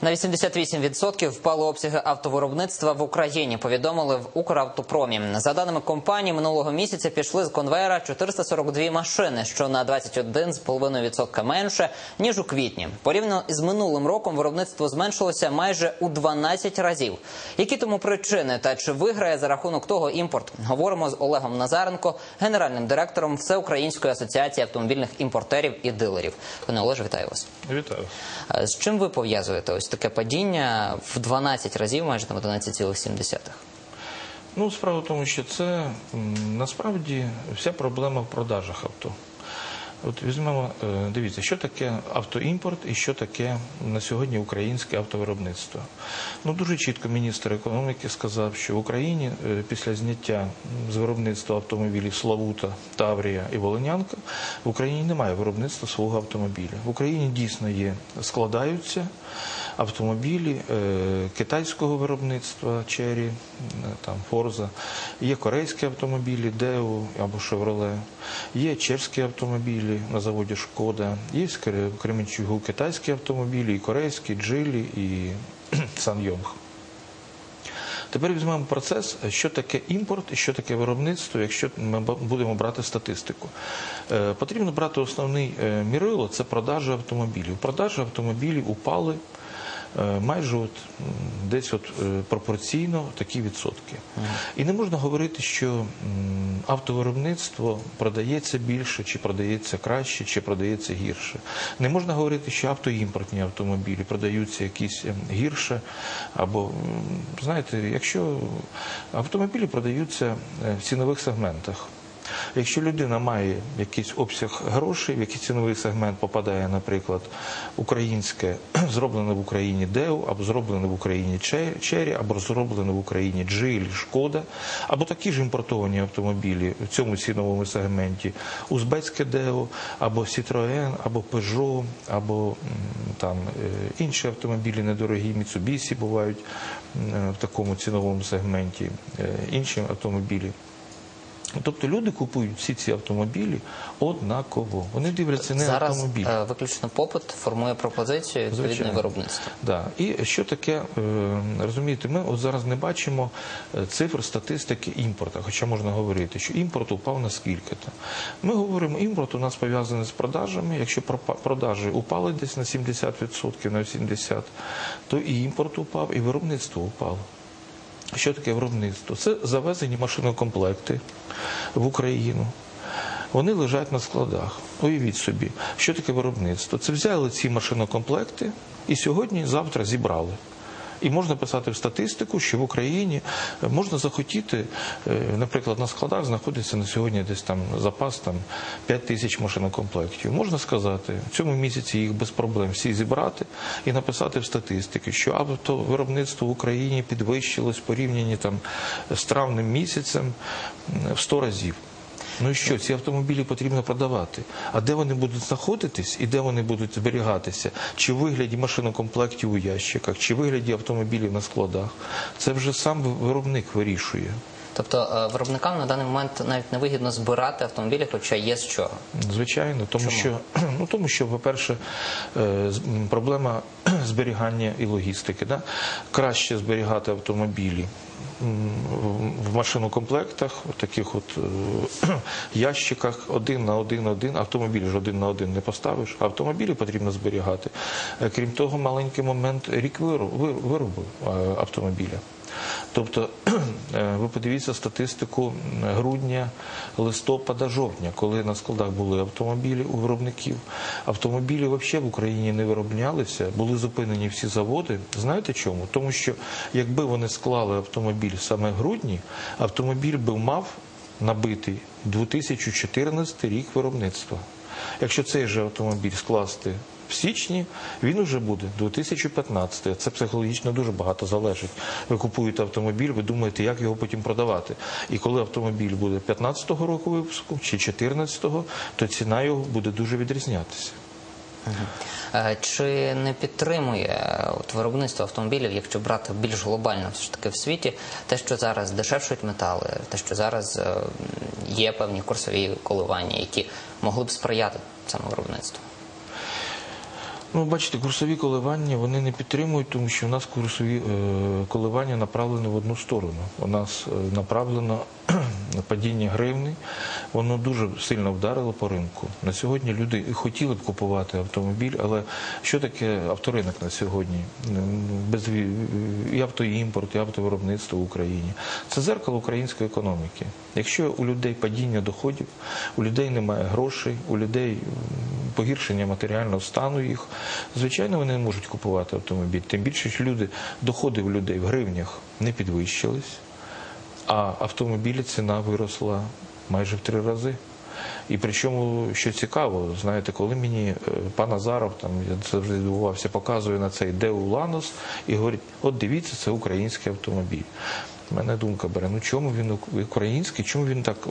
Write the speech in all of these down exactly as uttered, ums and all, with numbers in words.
На вісімдесят вісім відсотків впали обсяги автовиробництва в Україні, повідомили в Укравтопромі. За даними компанії, минулого місяця пішли з конвейера чотириста сорок дві машини, що на двадцять один цілих п'ять десятих відсотка менше, ніж у квітні. Порівняно із минулим роком виробництво зменшилося майже у дванадцять разів. Які тому причини та чи виграє за рахунок того імпорт? Говоримо з Олегом Назаренко, генеральним директором Всеукраїнської асоціації автомобільних імпортерів і дилерів. Пане Олеже, вітаю вас. Вітаю. З чим ви пов'язуєте ось таке падіння в дванадцять разів, майже там одинадцять цілих сім десятих? Ну, справа в тому, що це насправді вся проблема в продажах авто. От візьмемо, дивіться, що таке автоімпорт і що таке на сьогодні українське автовиробництво. Ну, дуже чітко міністр економіки сказав, що в Україні після зняття з виробництва автомобілів Славута, Таврія і Волинянка в Україні немає виробництва свого автомобіля. В Україні дійсно є, складаються автомобілі е, китайського виробництва, Chery, там, Forza, є корейські автомобілі, Daewoo або Chevrolet, є чеські автомобілі на заводі Шкода, є в Кременчугу китайські автомобілі, і корейські, Geely, і SsangYong. Тепер візьмемо процес, що таке імпорт і що таке виробництво, якщо ми будемо брати статистику. Е, потрібно брати основний е, мірило – це продажі автомобілів. Продажі автомобілів упали майже от, десь от, пропорційно такі відсотки. Ага. І не можна говорити, що автовиробництво продається більше, чи продається краще, чи продається гірше. Не можна говорити, що автоімпортні автомобілі продаються якісь гірше, або, знаєте, якщо автомобілі продаються в цінових сегментах. Якщо людина має якийсь обсяг грошей, в який ціновий сегмент попадає, наприклад, українське, зроблене в Україні Daewoo, або зроблене в Україні Chery, або зроблене в Україні Geely, Шкода, або такі ж імпортовані автомобілі в цьому ціновому сегменті, узбецьке Daewoo, або Citroën, або Peugeot, або там інші автомобілі недорогі, Mitsubishi бувають в такому ціновому сегменті, інші автомобілі. Тобто люди купують всі ці автомобілі однаково. Вони дивляться не зараз автомобіль. Зараз виключно попит формує пропозицію відповідне виробництво. Да. І що таке, розумієте, ми от зараз не бачимо цифр статистики імпорту, хоча можна говорити, що імпорт упав на скільки-то. Ми говоримо, імпорт у нас пов'язаний з продажами. Якщо продажі упали десь на сімдесят відсотків, на вісімдесят відсотків, то і імпорт упав, і виробництво упало. Що таке виробництво? Це завезені машинокомплекти в Україну. Вони лежать на складах. Уявіть собі, що таке виробництво? Це взяли ці машинокомплекти і сьогодні, завтра зібрали. І можна писати в статистику, що в Україні можна захотіти, наприклад, на складах знаходиться на сьогодні десь там запас там, п'ять тисяч машинокомплектів. Можна сказати, в цьому місяці їх без проблем всі зібрати і написати в статистиці, що автовиробництво в Україні підвищилось порівняно там, з травнем місяцем в сто разів. Ну і що, ці автомобілі потрібно продавати. А де вони будуть знаходитись і де вони будуть зберігатися? Чи в вигляді машинокомплектів у ящиках, чи в вигляді автомобілів на складах? Це вже сам виробник вирішує. Тобто виробникам на даний момент навіть не вигідно збирати автомобілі, хоча є з чого? Звичайно, тому що, ну, тому що, по-перше, проблема зберігання і логістики. Да? Краще зберігати автомобілі в машинокомплектах, в таких от ящиках, один на один, один. Автомобілі ж один на один не поставиш, а автомобілі потрібно зберігати. Крім того, маленький момент – рік виробу автомобіля. Тобто, ви подивіться статистику грудня, листопада, жовтня, коли на складах були автомобілі у виробників. Автомобілі взагалі в Україні не вироблялися, були зупинені всі заводи. Знаєте чому? Тому що, якби вони склали автомобіль саме в грудні, автомобіль би мав набитий дві тисячі чотирнадцятий рік виробництва. Якщо цей же автомобіль скласти в січні, він вже буде дві тисячі п'ятнадцятий. Це психологічно дуже багато залежить. Ви купуєте автомобіль, ви думаєте, як його потім продавати. І коли автомобіль буде п'ятнадцятого року випуску чи чотирнадцятого, то ціна його буде дуже відрізнятися. Чи не підтримує от, виробництво автомобілів, якщо брати більш глобально все ж таки в світі, те, що зараз дешевшують метали, те, що зараз е, є певні курсові коливання, які могли б сприяти цьому виробництву? Ну, бачите, курсові коливання вони не підтримують, тому що у нас курсові е, коливання направлені в одну сторону. У нас е, направлено падіння гривні, воно дуже сильно вдарило по ринку. На сьогодні люди хотіли б купувати автомобіль, але що таке авторинок на сьогодні? Без, і автоімпорт, і автовиробництво в Україні. Це дзеркало української економіки. Якщо у людей падіння доходів, у людей немає грошей, у людей погіршення матеріального стану їх, звичайно, вони не можуть купувати автомобіль. Тим більше, що люди, доходи у людей в гривнях не підвищились, а автомобілі ціна виросла майже в три рази. І причому, що цікаво, знаєте, коли мені пан Азаров, там, я завжди дивувався, показує на цей Деу Ланос і говорить, от дивіться, це український автомобіль. У мене думка бере, ну чому він український, чому він так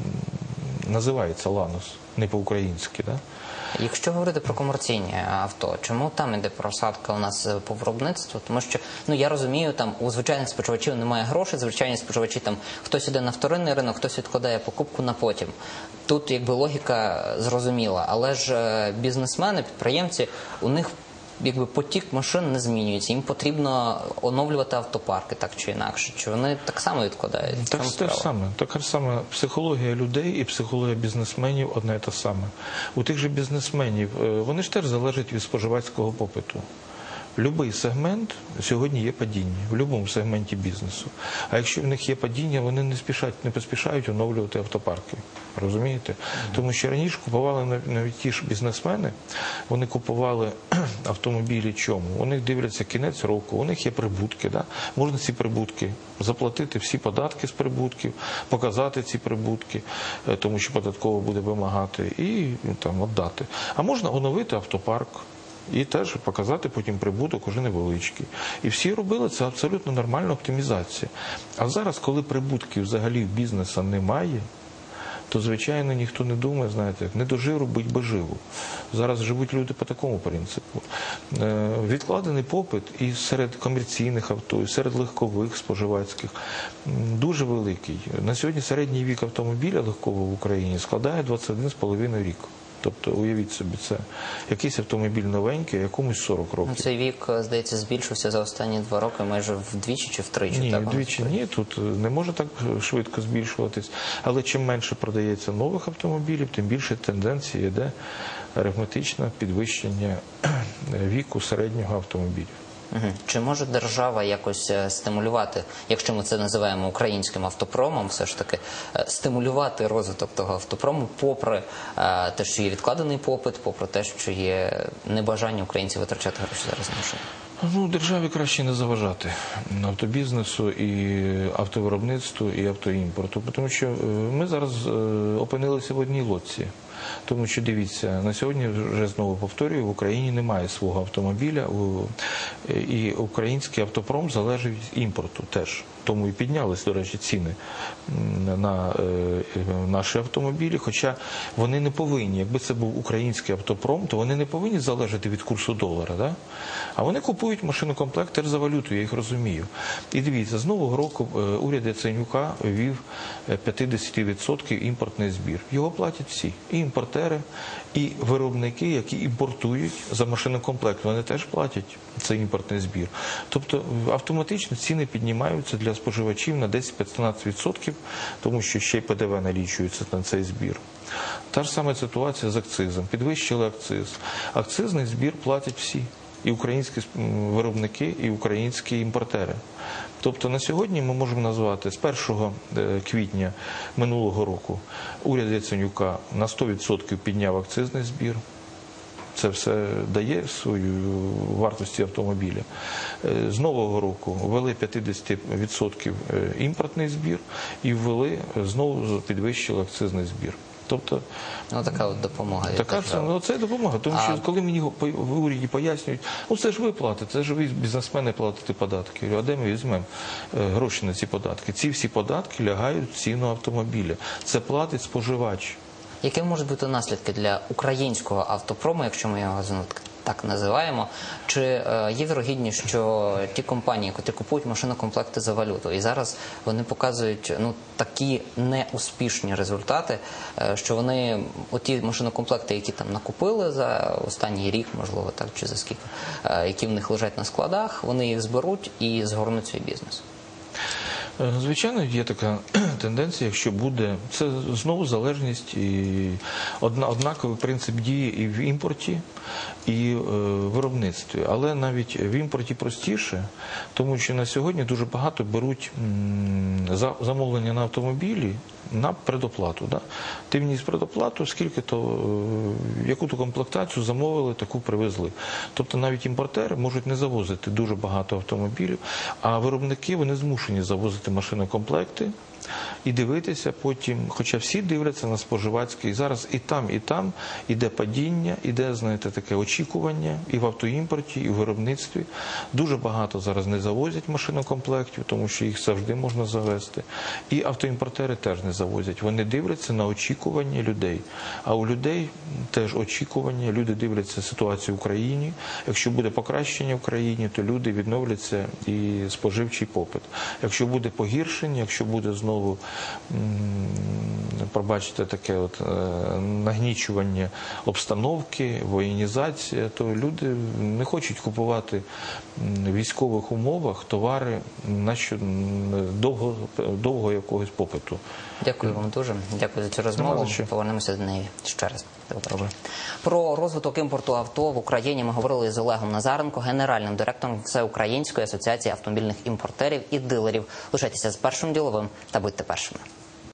називається Ланос, не по-українськи, да? Якщо говорити про комерційні авто, чому там іде просадка у нас по виробництву? Тому що, ну я розумію, там у звичайних споживачів немає грошей, звичайні споживачі, там хтось іде на вторинний ринок, хтось відкладає покупку на потім. Тут якби логіка зрозуміла, але ж бізнесмени, підприємці, у них якби потік машин не змінюється, їм потрібно оновлювати автопарки так чи інакше. Чи вони так само відкладають? Так те ж саме. Така ж саме психологія людей і психологія бізнесменів одне і те саме. У тих же бізнесменів, вони ж теж залежать від споживацького попиту. Любий сегмент сьогодні є падіння, в будь-якому сегменті бізнесу. А якщо в них є падіння, вони не спішать, не поспішають оновлювати автопарки. Розумієте? Тому що раніше купували навіть ті ж бізнесмени, вони купували автомобілі чому? У них дивляться кінець року, у них є прибутки. Да? Можна ці прибутки заплатити, всі податки з прибутків, показати ці прибутки, тому що податково буде вимагати, і там віддати. А можна оновити автопарк. І теж показати потім прибуток уже невеличкий. І всі робили це абсолютно нормальна оптимізація. А зараз, коли прибутків взагалі в бізнесу немає, то, звичайно, ніхто не думає, знаєте, як не до жиру, бить боживу. Зараз живуть люди по такому принципу. Відкладений попит і серед комерційних авто, і серед легкових споживацьких дуже великий. На сьогодні середній вік автомобіля легкового в Україні складає двадцять один з половиною рік. Тобто, уявіть собі, це якийсь автомобіль новенький, якомусь сорок років. Ну, цей вік, здається, збільшився за останні два роки майже вдвічі чи втричі? Ні, так, вдвічі ні, тут не може так швидко збільшуватись. Але чим менше продається нових автомобілів, тим більше тенденція йде арифметичне підвищення віку середнього автомобіля. Угу. Чи може держава якось стимулювати, якщо ми це називаємо українським автопромом, все ж таки, стимулювати розвиток того автопрому, попри е, те, що є відкладений попит, попри те, що є небажання українців витрачати гроші зараз на машини? Ну, державі краще не заважати автобізнесу, і автовиробництву, і автоімпорту, тому що ми зараз опинилися в одній лодці. Тому що, дивіться, на сьогодні, вже знову повторюю, в Україні немає свого автомобіля, і український автопром залежить від імпорту теж. Тому і піднялись, до речі, ціни на наші автомобілі, хоча вони не повинні, якби це був український автопром, то вони не повинні залежати від курсу долара, да? А вони купують машинокомплект теж за валюту, я їх розумію. І дивіться, з нового року уряд Яценюка ввів п'ятдесят відсотків імпортний збір. Його платять всі, і імпортери, і виробники, які імпортують за машинокомплект, вони теж платять цей імпортний збір. Тобто автоматично ціни піднімаються для споживачів на десять-п'ятнадцять відсотків, тому що ще й Пе Де Ве налічується на цей збір. Та ж сама ситуація з акцизом. Підвищили акциз. Акцизний збір платять всі. І українські виробники, і українські імпортери. Тобто на сьогодні ми можемо назвати з першого квітня минулого року уряд Яценюка на сто відсотків підняв акцизний збір. Це все дає свою вартості автомобіля. З нового року ввели п'ятдесят відсотків імпортний збір і ввели, знову підвищили акцизний збір. Тобто, ну, така от допомога. Така ж, ну, це допомога, тому що а... коли мені в уряді пояснюють, ну це ж ви платите, це ж ви бізнесмени платите податки. Я говорю, а де ми візьмемо гроші на ці податки? Ці всі податки лягають в ціну автомобіля. Це платить споживач. Які можуть бути наслідки для українського автопрому, якщо ми його так називаємо. Чи е, є вірогідність, що ті компанії, які купують машинокомплекти за валюту, і зараз вони показують ну, такі неуспішні результати, е, що вони, оті машинокомплекти, які там накупили за останній рік, можливо, так, чи за скільки, е, які в них лежать на складах, вони їх зберуть і згорнуть свій бізнес? Звичайно, є така тенденція, якщо буде, це знову залежність і одна, однаковий принцип дії і в імпорті, і е, виробництві. Але навіть в імпорті простіше, тому що на сьогодні дуже багато беруть м, за, замовлення на автомобілі на предоплату. Да? Ти вніс предоплату, скільки то, е, яку то комплектацію замовили, таку привезли. Тобто навіть імпортери можуть не завозити дуже багато автомобілів, а виробники вони змушені завозити машинокомплекти і дивитися потім, хоча всі дивляться на споживацький, і зараз і там, і там іде падіння, іде, знаєте, таке очікування і в автоімпорті, і в виробництві. Дуже багато зараз не завозять машинокомплектів, тому що їх завжди можна завезти. І автоімпортери теж не завозять. Вони дивляться на очікування людей. А у людей теж очікування, люди дивляться ситуацію в Україні. Якщо буде покращення в країні, то люди відновляться і споживчий попит. Якщо буде погіршення, якщо буде знову знову, пробачте, таке от нагнічування обстановки, воєнізація, то люди не хочуть купувати в військових умовах товари на що довго, довго якогось попиту. Дякую вам дуже. Дякую за цю розмову. Повернемося до неї ще раз. Добре. Про розвиток імпорту авто в Україні ми говорили з Олегом Назаренко, генеральним директором Всеукраїнської асоціації автомобільних імпортерів і дилерів. Лишайтеся з Першим діловим та будьте першими.